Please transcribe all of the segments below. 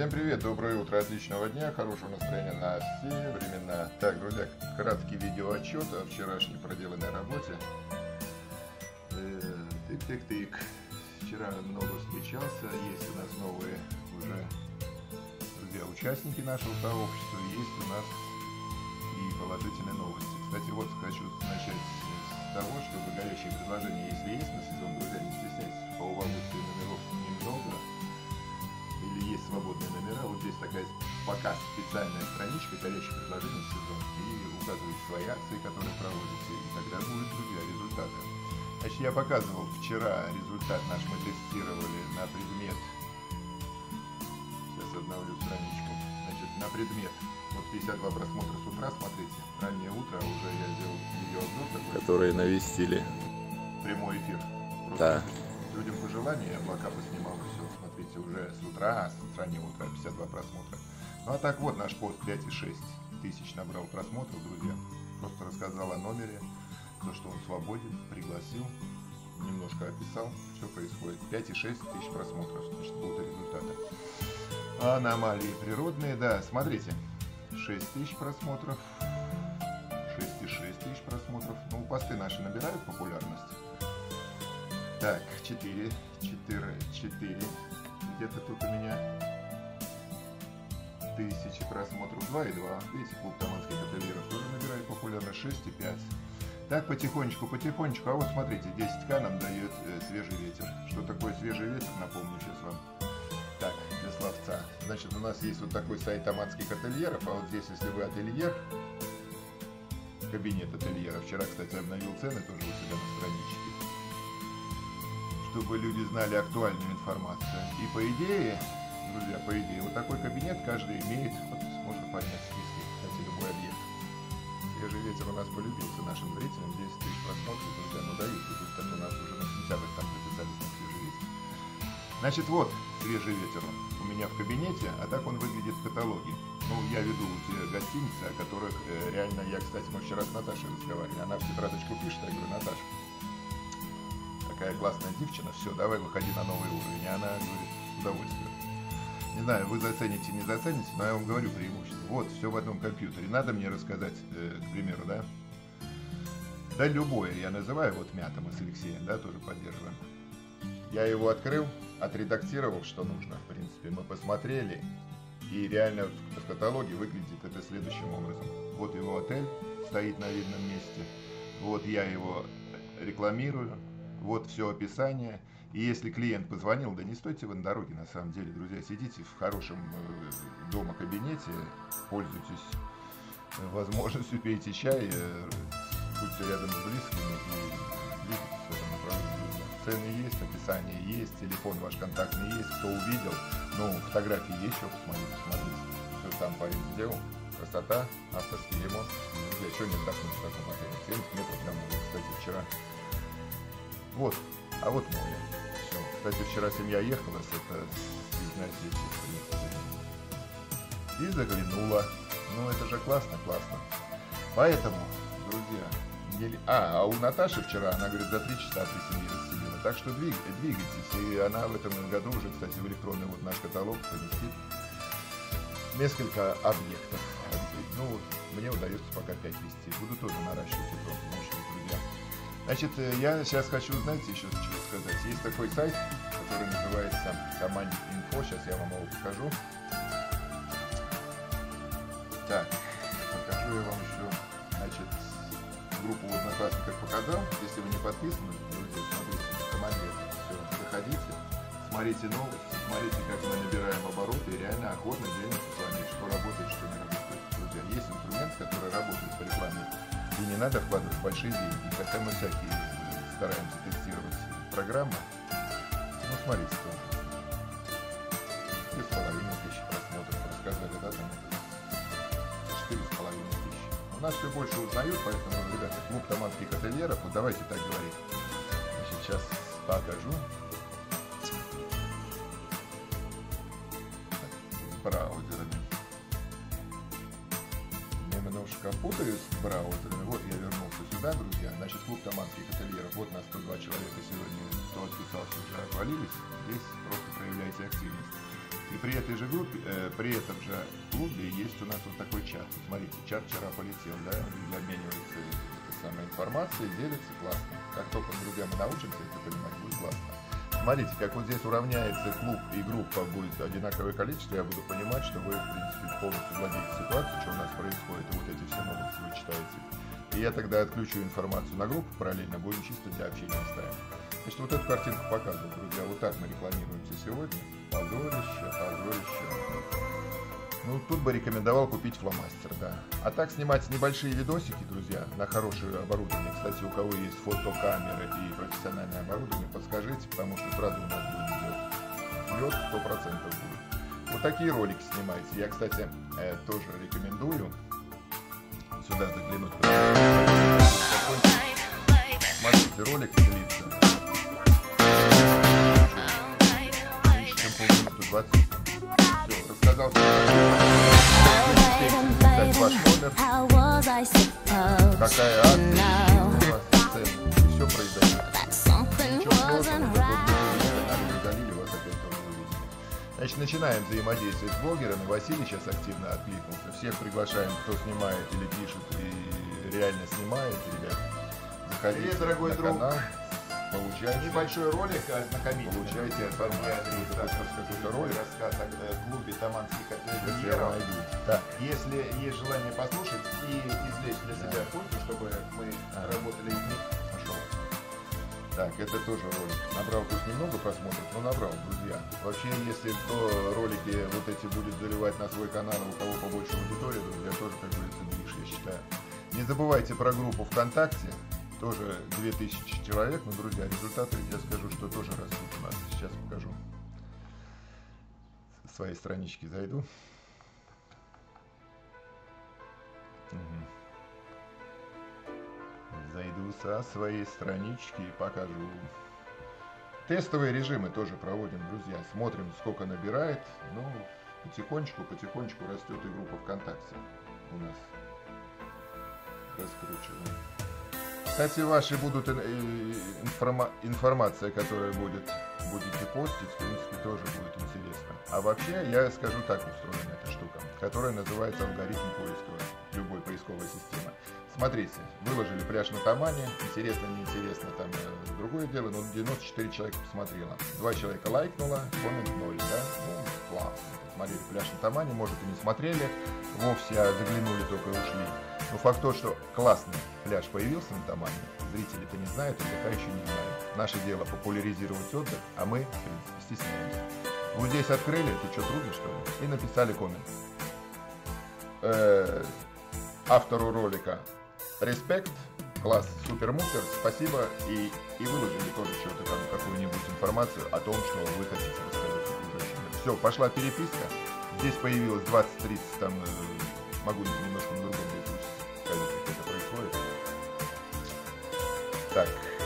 Всем привет, доброе утро, отличного дня, хорошего настроения на все времена. Так, друзья, краткий видеоотчет о вчерашней проделанной работе. Тык-тык-тык. Вчера много встречался, есть у нас новые уже, друзья, участники нашего сообщества, есть у нас и положительные новости. Кстати, вот хочу начать с того, что горящие предложения, если есть на сезон, друзья, не стесняйтесь, по удовольствию номеров немного. Или есть свободные номера, вот здесь такая пока специальная страничка горящих предложений в сезон, и указываете свои акции, которые проводите, и тогда будут, друзья, результаты. Значит, я показывал вчера результат наш, мы тестировали на предмет, сейчас обновлю страничку, значит, на предмет, вот 52 просмотра с утра, смотрите, раннее утро, уже я сделал видеообзор такой. Которые навестили. Прямой эфир. Да. Людям пожелания, облака поснимал и все, смотрите, уже с утра, с раннего утра 52 просмотра. Ну а так вот наш пост 5,6 тысяч набрал просмотров, друзья. Просто рассказал о номере, то, что он свободен, пригласил, немножко описал, все происходит. 5,6 тысяч просмотров, значит, будут результаты. Аномалии природные, да, смотрите, 6 тысяч просмотров, 6,6 тысяч просмотров. Ну, посты наши набирают популярность. Так, 4, где-то тут у меня 1000 просмотров, 2,2, видите, клуб таманских ательеров тоже набирает популярность, 6,5. Так, потихонечку, а вот смотрите, 10к нам дает свежий ветер. Что такое свежий ветер, напомню сейчас вам. Так, для словца. Значит, у нас есть вот такой сайт таманских ательеров, а вот здесь, если вы ательер, кабинет ательера, вчера, кстати, обновил цены тоже у себя на страничке, чтобы люди знали актуальную информацию. И по идее, друзья, по идее, вот такой кабинет каждый имеет, вот можно поднять в списке, кстати, любой объект. Свежий ветер у нас полюбился нашим зрителям, 10 тысяч просмотров, друзья, но дают результат, у нас уже на сентябрь там записались на свежий ветер. Значит, вот свежий ветер у меня в кабинете, а так он выглядит в каталоге. Ну, я веду те гостиницы, о которых реально я, кстати, мы вчера с Наташей разговаривали, она в тетрадочку пишет, я говорю, Наташа, такая классная девчина, все, давай выходи на новый уровень. И она говорит, с удовольствием. Не знаю, вы зацените, не зацените, но я вам говорю преимущество. Вот, все в одном компьютере. Надо мне рассказать, к примеру, да? Да любое, я называю, вот мята мы с Алексеем, да, тоже поддерживаем. Я его открыл, отредактировал, что нужно, в принципе. Мы посмотрели, и реально в каталоге выглядит это следующим образом. Вот его отель стоит на видном месте. Вот я его рекламирую. Вот все описание. И если клиент позвонил, да не стойте вы на дороге, на самом деле, друзья, сидите в хорошем дома кабинете, пользуйтесь возможностью, пейте чай, будьте рядом с близкими и двигайтесь в этом направлении. Цены есть, описание есть, телефон ваш контактный есть, кто увидел, ну, фотографии есть, что посмотрите, все там парень сделал, красота, авторский ремонт, друзья, что не отдохнуть в таком отеле, 70 метров для моря, кстати, вчера. Вот, а вот море. Все. Кстати, вчера семья ехала с южной Осетии, и заглянула. Ну, это же классно. Поэтому, друзья, а у Наташи вчера, она говорит, за 3 часа при семье расселила. Так что двигайтесь. И она в этом году уже, кстати, в электронный вот наш каталог поместит несколько объектов. Ну, вот, мне удается пока 5 вести. Буду тоже наращивать эту мощность, друзья. Значит, я сейчас хочу, знаете, еще что сказать. Есть такой сайт, который называется Тамань.Инфо. Сейчас я вам его покажу. Так, покажу я вам еще, значит, группу в Одноклассниках показал. Если вы не подписаны, друзья, смотрите, Тамань.Инфо. Все, заходите, смотрите новости, смотрите, как мы набираем обороты и реально охотно делимся с вами, что работает, что не работает. Друзья, есть инструмент, который работает по рекламе. И не надо вкладывать большие деньги, хотя мы всякие стараемся тестировать программы. Ну, смотрите тоже. 2500 просмотров, рассказали, да, там 4500. У нас все больше узнают, поэтому, ребята, клуб таманских ательеров, вот давайте так говорить. Значит, сейчас покажу. С браузерами. Немножко путаюсь с браузерами. Вот я вернулся сюда, друзья. Значит, клуб таманских ательеров. Вот нас 102 человека сегодня, кто отписался, уже отвалились. Здесь просто проявляйте активность. при этой же группе, при этом же клубе есть у нас вот такой чат. Смотрите, чат вчера полетел, да, люди обмениваются этой самой информацией, делятся, классно. Как только, друзья, мы научимся это понимать, будет классно. Смотрите, как вот здесь уравняется клуб и группа, будет одинаковое количество, я буду понимать, что вы, в принципе, полностью владеете ситуацией, что у нас происходит, и вот эти все новости вы читаете. И я тогда отключу информацию на группу параллельно, будем чисто для общения ставим. Значит, вот эту картинку показываю, друзья, вот так мы рекламируемся сегодня. Позорище, позорище. Ну, тут бы рекомендовал купить фломастер, да. А так снимать небольшие видосики, друзья, на хорошее оборудование. Кстати, у кого есть фотокамеры и профессиональное оборудование, подскажите, потому что сразу у нас будет взлет 100% будет. Вот такие ролики снимайте. Я, кстати, тоже рекомендую сюда заглянуть. Смотрите, ролик длится. Меньше, чем полминуты, 20. Все, рассказал. Дать ваш номер, какая акция, все произойдет. Ничего сложного, удалили вас опять тоже увидите. Значит, начинаем взаимодействие с блогерами. Василий сейчас активно откликнулся. Всех приглашаем, кто снимает или пишет и реально снимает, ребят. Заходите на канал. Получайте небольшой ролик ознакомительный. Получайте какой-то ролик, рассказ о клубе Таманских ательеров. Да. Если есть желание послушать и извлечь для себя пользу, чтобы мы работали вместе. Пошел. Так, это тоже ролик. Набрал тут немного просмотров, но набрал, друзья. Вообще, если кто ролики вот эти будет заливать на свой канал, у кого побольше аудитории, друзья, тоже, как говорится, движ, я считаю. Не забывайте про группу ВКонтакте. Тоже 2000 человек, но, друзья, результаты, я скажу, что тоже растут у нас. Сейчас покажу. С своей странички зайду. Угу. Зайду со своей странички и покажу. Тестовые режимы тоже проводим, друзья. Смотрим, сколько набирает. Ну, потихонечку растет и группа ВКонтакте у нас. Раскручиваем. Кстати, ваши будут информация, которая будете постить, в принципе, тоже будет интересно. А вообще, я скажу, так устроена эта штука, которая называется алгоритм поиска любой поисковой системы. Смотрите, выложили пляж на Тамане, интересно, неинтересно, там другое дело, но 94 человека посмотрело. 2 человека лайкнуло, коммент 0, да? Ну, классно. Смотрели пляж на Тамане, может и не смотрели вовсе, а заглянули только и ушли. Но факт то, что классный пляж появился на Тамане, зрители-то не знают, отдыхающие не знают. Наше дело популяризировать отдых, а мы, в принципе, стесняемся. Вот здесь открыли, это что, трудно, что ли? И написали коммент. Автору ролика респект, класс, супер-мупер, спасибо. И выложили тоже что-то там, какую-нибудь информацию о том, что вы хотите рассказать окружающим. Все, пошла переписка. Здесь появилось 20-30, там, могу немножко на другом языке сказать, как это происходит. Так.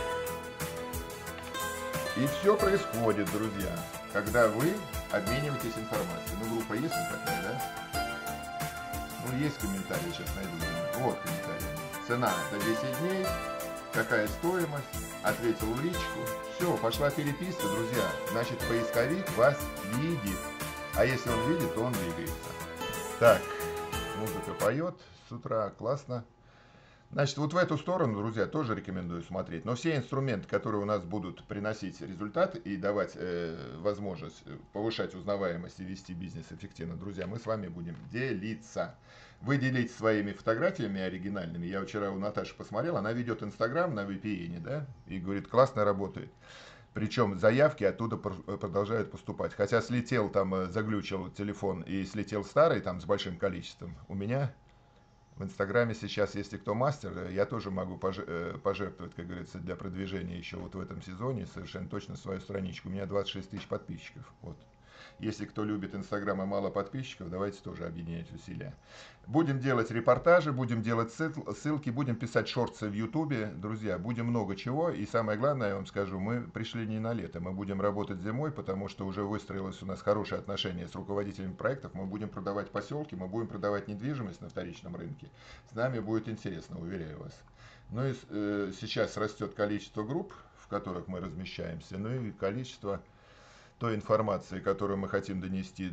И все происходит, друзья, когда вы обмениваетесь информацией. Ну, группа есть такая, да? Ну, есть комментарии, сейчас найду. Вот комментарий. Цена за 10 дней. Какая стоимость? Ответил в личку. Все, пошла переписка, друзья. Значит, поисковик вас видит. А если он видит, то он двигается. Так, музыка поет с утра, классно. Значит, вот в эту сторону, друзья, тоже рекомендую смотреть. Но все инструменты, которые у нас будут приносить результат и давать возможность повышать узнаваемость и вести бизнес эффективно, друзья, мы с вами будем делиться. Вы делитесь своими фотографиями оригинальными. Я вчера у Наташи посмотрел, она ведет Инстаграм на VPN, да, и говорит, классно работает. Причем заявки оттуда продолжают поступать. Хотя слетел там, заглючил телефон и слетел старый там с большим количеством. У меня в Инстаграме сейчас, если кто мастер, я тоже могу пожертвовать, как говорится, для продвижения еще вот в этом сезоне совершенно точно свою страничку. У меня 26 тысяч подписчиков. Вот. Если кто любит Инстаграм и мало подписчиков, давайте тоже объединять усилия. Будем делать репортажи, будем делать ссылки, будем писать шортсы в Ютубе. Друзья, будем много чего. И самое главное, я вам скажу, мы пришли не на лето. Мы будем работать зимой, потому что уже выстроилось у нас хорошее отношение с руководителями проектов. Мы будем продавать поселки, мы будем продавать недвижимость на вторичном рынке. С нами будет интересно, уверяю вас. Ну и сейчас растет количество групп, в которых мы размещаемся, ну и количество той информации, которую мы хотим донести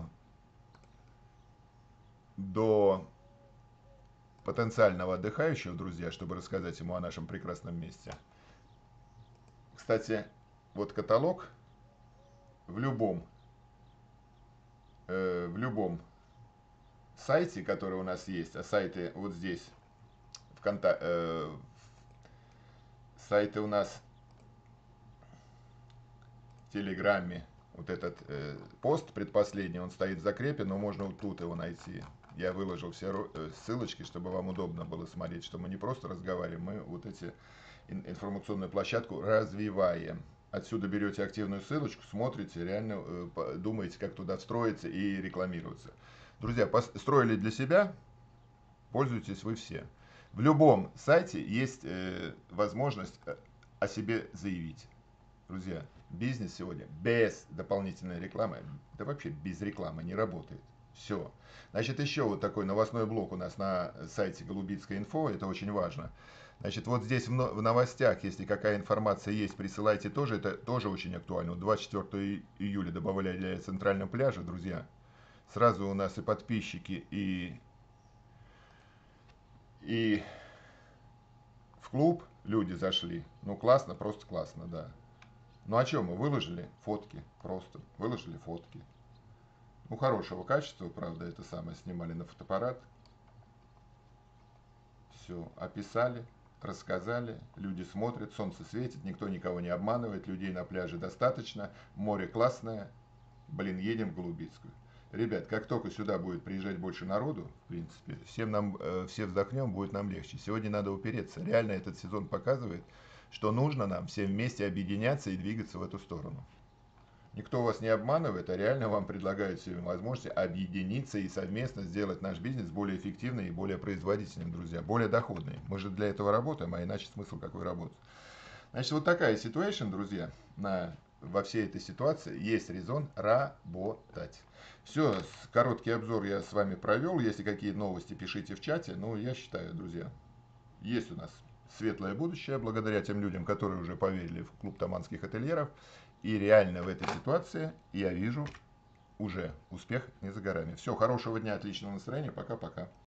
до потенциального отдыхающего, друзья, чтобы рассказать ему о нашем прекрасном месте. Кстати, вот каталог в любом сайте, который у нас есть, а сайты вот здесь, сайты у нас в Телеграме, вот этот пост предпоследний, он стоит в закрепе, но можно вот тут его найти. Я выложил все ссылочки, чтобы вам удобно было смотреть, что мы не просто разговариваем, мы вот эти информационную площадку развиваем. Отсюда берете активную ссылочку, смотрите, реально думаете, как туда встроиться и рекламироваться. Друзья, построили для себя, пользуйтесь вы все. В любом сайте есть возможность о себе заявить. Друзья, бизнес сегодня без дополнительной рекламы, да вообще без рекламы не работает. Все. Значит, еще вот такой новостной блок у нас на сайте Голубицкая инфо, это очень важно. Значит, вот здесь в новостях, если какая информация есть, присылайте тоже, это тоже очень актуально. 24 июля добавляли центрального пляжа, друзья. Сразу у нас и подписчики, и в клуб люди зашли. Ну, классно, просто классно, да. Ну, а что мы выложили? Фотки, просто выложили фотки. Ну, хорошего качества, правда, это самое, снимали на фотоаппарат. Все, описали, рассказали, люди смотрят, солнце светит, никто никого не обманывает, людей на пляже достаточно, море классное, блин, едем в Голубицкую. Ребят, как только сюда будет приезжать больше народу, в принципе, все вздохнем, будет нам легче. Сегодня надо упереться. Реально этот сезон показывает, что нужно нам всем вместе объединяться и двигаться в эту сторону. Никто вас не обманывает, а реально вам предлагают все возможности объединиться и совместно сделать наш бизнес более эффективным и более производительным, друзья, более доходным. Мы же для этого работаем, а иначе смысл какой работы. Значит, вот такая ситуация, друзья, во всей этой ситуации есть резон работать. Все, короткий обзор я с вами провел. Если какие новости, пишите в чате. Ну, я считаю, друзья, есть у нас светлое будущее, благодаря тем людям, которые уже поверили в клуб таманских ательеров. И реально в этой ситуации я вижу уже успех не за горами. Все, хорошего дня, отличного настроения. Пока-пока.